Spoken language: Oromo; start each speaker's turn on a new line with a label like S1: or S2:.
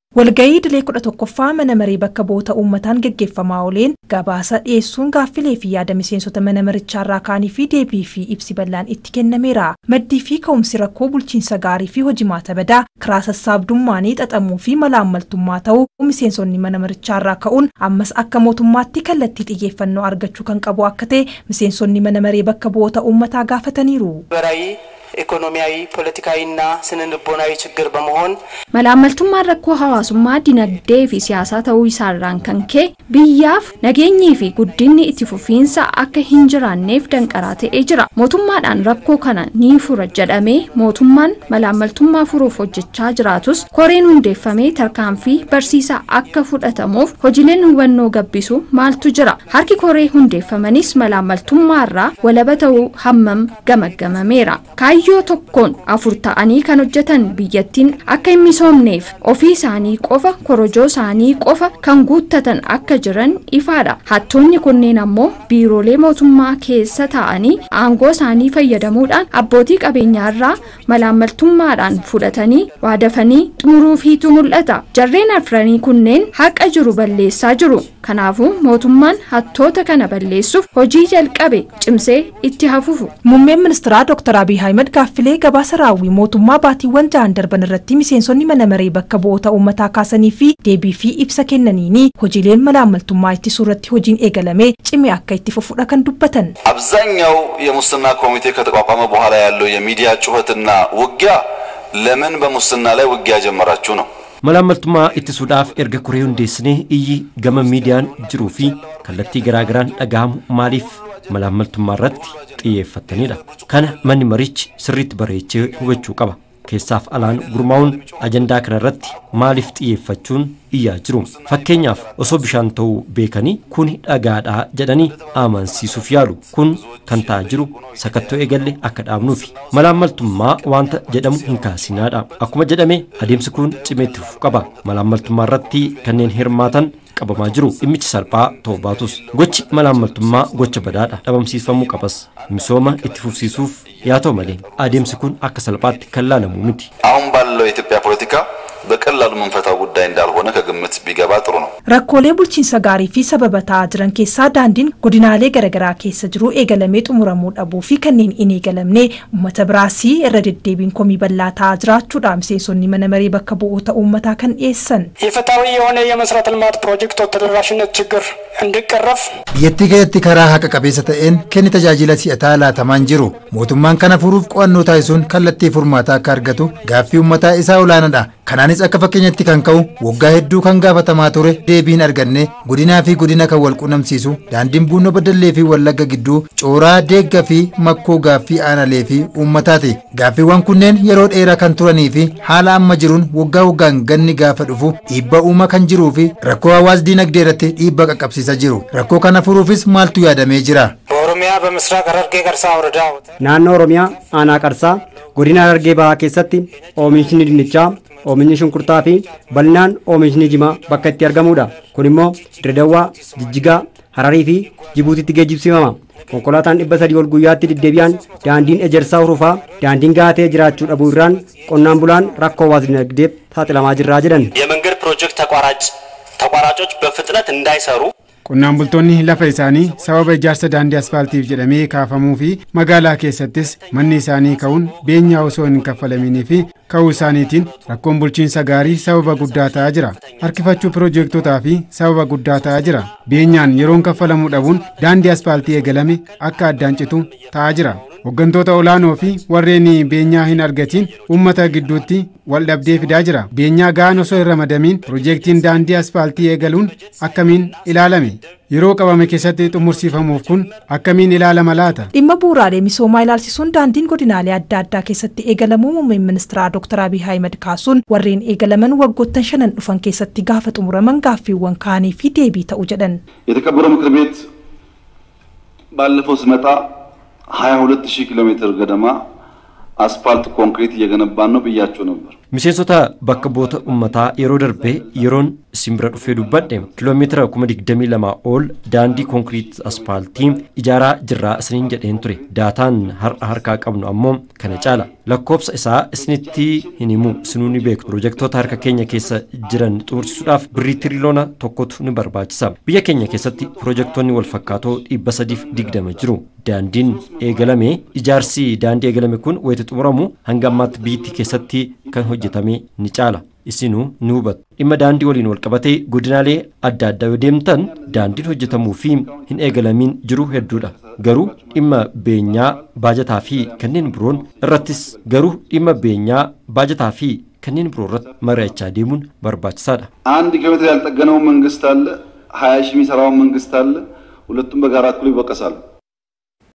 S1: Walgayii dilee 11ffaa mana maree bakka bu'oota uummataan gaggeeffamaa ooleen gabaasa dhiyeessuun gaaffilee fi yaada miseensota mana marichaarraa kaanii fi deebii fi ibsi bal'aan itti kennameera. Maddii fi ka'umsi rakkoo bulchiinsa gaarii fi hojimaata badaa karaa sassaabdummaanii xaxamuu fi malaammaltummaa ta'uu miseensonni mana marichaarraa ka'uun ammas akka mootummaatti kallattii xiyyeeffannoo argachuu kan qabu akka ta'e miseensonni mana maree bakka bu'oota uummataa gaafataniiru.
S2: ኢኮኖሚያዊ ፖለቲካዊና ስነ-ልቦናዊ ችግር በመሆን
S3: malaammaltummaan rakkoo hawaasummaa dinagdee fi siyaasaa ta'uu isaarraan kan ka'e biyyaaf nageenyii fi guddinni itti fufiinsa akka hin jiraanneef danqaraa ta'ee jira. Mootummaadhaan rakkoo kana ni fura jedhamee mootummaan malaammaltummaa furuuf hojjechaa jiraatus koreen hundeeffamee tarkaanfii barsiisaa akka fudhatamuuf hojiileen hubannoo gabbisu maaltu jira. Harki koree hundeeffamanis malaammaltummaarraa walaba ta'uu hammam gamaggamameera. Kayyoo tokkoon afur ta'anii kan hojjetan biyyattiin akka hin misoomneef ofii isaanii qofa korojoo isaanii qofa kan guuttatan akka jiran ifaadha. Hattoonni kunneen ammoo biiroolee mootummaa keessa ta'anii aangoo isaanii fayyadamuudhaan abbootii qabeenyaarraa malaammaltummaadhaan fudhatanii waadafanii xumuruufiitu mul'ata. Jarreen afranii kunneen haqa jiru balleessaa jiru. Kanaafuu mootummaan hattoota kana balleessuuf hojii jalqabe cimsee itti hafuufu.
S1: Muummeen ministeeraa Dr. Abiy Ahmed gaaffilee gabaasa raawwii mootummaa baatiiwwan ja'an darban irratti miseensonni mana maree bakka bu'oota uummataa kaasanii fi deebii fi ibsa kennaniini hojiileen malaammaltummaa ittisuu irratti hojiin eegalame cimee akka itti fufuudha kan dubbatan.
S4: አብዛኛው የሙስና ኮሚቴ ከተቋቋመ በኋላ ያለው የሚዲያ ጩኸትና ውጊያ ለምን በሙስና ላይ ውጊያ ጀመራችሁ ነው።
S5: malaammaltummaa ittisuudhaaf erga koree hundeessinee iyyi gama miidiyaan jiruu fi kallattii garaagaraan dhaga'amu maaliif malaammaltummaa irratti xiyyeeffattanidha. Kana manni marichi sirriitti bareechee hubachuu qaba. Keessaaf alaan gurmaa'uun ajandaa kana irratti maaliif xiyyeeffachuun iyyaa jiru. Fakkeenyaaf osoo bishaan ta'uu beekanii kuni dhagaadhaa jedhanii amansiisuuf yaalu. Kun kan ta'aa jiru sakattoo eegalle akka dhaabnuufi. Malaammaltummaa wanta jedhamu hin kaasinaadha. Akkuma jedhame adeemsi kun cimeetti fufuu qaba. Malaammaltummaa irratti kanneen hirmaatan qabamaa jiru. Dhimmichi salphaa ta'uu baatus gochi malaammaltummaa gocha badaadha. Dhabamsiifamuu qabas. Misooma itti fufsiisuuf yaa ta'u malee adeemsi kun akka salphaatti kan laalamu miti.
S4: አሁን ባለው የኢትዮጵያ ፖለቲካ በቀላሉ መንፈታው ጉዳይ እንዳልሆነ ከግምት ቢገባ ጥሩ ነው።
S1: Rakkoolee bulchiinsa gaarii fi sababa ta'aa jiran keessaa daandiin godinaalee garaagaraa keessa jiru eegalamee xumuramuu dhabuu fi kanneen hin eegalamne uummata biraasii irra deddeebiin komii bal'aa ta'aa jiraachuudha miseensonni mana maree bakka bu'oota uummataa kan dhiyeessan.
S2: የፍትሃዊ የሆነ የመሰረተ ልማት ፕሮጀክቶች ተደራሽነት ችግር እንዲቀረፍ
S6: biyyattii keessatti karaa haqa qabeessa ta'een kenni tajaajila si'ataa laatamaan jiru mootummaan kana furuuf qo'annoo taasisuun kallattii furmaataa akka argatu gaaffii uummataa isaa olaanaadha. Kanaanis akka fakkeenyatti kan ka'u waggaa hedduu kan gaafatamaa ture deebiin arganne godinaa fi godina kan wal quunnamsiisu daandiin buunoo badallee fi wallagga gidduu cooraa deegga fi makkoo gaaffii aanalee fi uummataati. Gaaffiiwwan kunneen yeroo dheeraa kan turanii fi haala amma jiruun waggaa waggaan ganni gaafa dhufu dhiibba uumaa kan jiruu fi rakkoo hawaas dinagdee irratti dhiibba qaqqabsiisaa jiru. Rakkoo kana furuufis maaltu yaadamee jira?
S2: ኦሮሚያ በምስራቅ ሐረርጌ ቀርሳ ወረዳ
S7: naannoo Oromiyaa aanaa Qarsaa godina Harargee Bahaa keessatti oomishni dinnichaa oomishni shunkurtaa fi bal'inaan oomishni jimaa bakka itti argamudha. Kun immoo Dirredawaa, Jijjigaa, Hararii fi Jibuutiitti geejjibsiifama. Konkolaataan 300 ol guyyaatti deddeebi'an daandiin ejersaa hurufaa daandiin gaatee jiraachuu dhabuu irraan qonnaan bulaan rakkoo hawaas dinagdeef saaxilamaa jirraa jedhan.
S2: የመንገድ ፕሮጀክት ተቋራጮች በፍጥነት እንዳይሰሩ
S8: qonnaan bultoonni lafa isaanii sababa ijaarsa daandii asfaaltiif jedhamee kaafamuu fi magaalaa keessattis manni isaanii ka'uun beenyaa osoo hin kaffalaminii fi ka'uu isaaniitiin rakkoon bulchiinsa gaarii sababa guddaa ta'aa jira. Harkifachuu piroojeektotaa fi sababa guddaa ta'aa jira. Beenyaan yeroon kaffalamuu dhabuun daandii asfaaltii eegalame akka addaan citu ta'aa jira. Hooggantoota olaanoo fi warreen beenyaa hin argatiin uummata gidduutti wal dhabdee fidaa jira. Beenyaa ga'aan osoo hin ramadamiin piroojeektiin daandii asfaaltii eegaluun akkamiin ilaalame? Yeroo qabame keessatti xumursiifamuuf kun akkamiin ilaalama laata?
S1: Dhimma bu'uuraalee misoomaa ilaalchisuun daandiin godinaalee adda addaa keessatti eegalamuu muummeen ministeeraa Dr. Abiy Ahmed kaasuun warreen eegalaman waggoottan 5 dhufan keessatti gaafa xumuraman gaaffiiwwan kaanii fi deebii ta'uu jedhan.
S4: የተከበረው ምክር ቤት ባለፈው ሲመጣ 22000 ኪሎ ሜትር ገደማ አስፋልት ኮንክሪት እየገነባን ነው ብያችሁ ነበር።
S5: miseensota bakka bu'oota uummataa yeroo darbee yeroon isin bira dhufee dubbadhe kiiloomeetira 22,000 ol daandii konkiriit aspaaltii ijaaraa jirraa isiniin jedheen ture. Daataan harkaa qabnu ammoo kana caala. Lakkoobsa isaa isinitti hin himu isinuu ni beektu. Piroojektota harka keenya keessa jiran xumursiisuudhaaf birrii tiriliyoona tokkotu ni barbaachisa. Biyya keenya keessatti piroojektonni wal fakkaatoo 320 jiru. Daandiin eegalame ijaarsi daandii eegalame kun wayita xumuramu hanga ammaatti biyyattii keessatti kan hojjetame ni caala. Isinuu ni hubatu. Dhimma daandii waliin wal qabatee godinaalee adda addaa yoo deemtan daandiin hojjetamuu fi hin eegalamiin jiru hedduudha. Garuu dhimma beenyaa baajataa fi kanneen biroon irrattis irratti mari'achaa deemuun barbaachisaadha.
S4: አንድ ኪሎሜትር ያልጠገነው መንግስት አለ 20 ሺህ የሚሰራው መንግስት አለ ሁለቱም በጋራ እኩል ይወቀሳሉ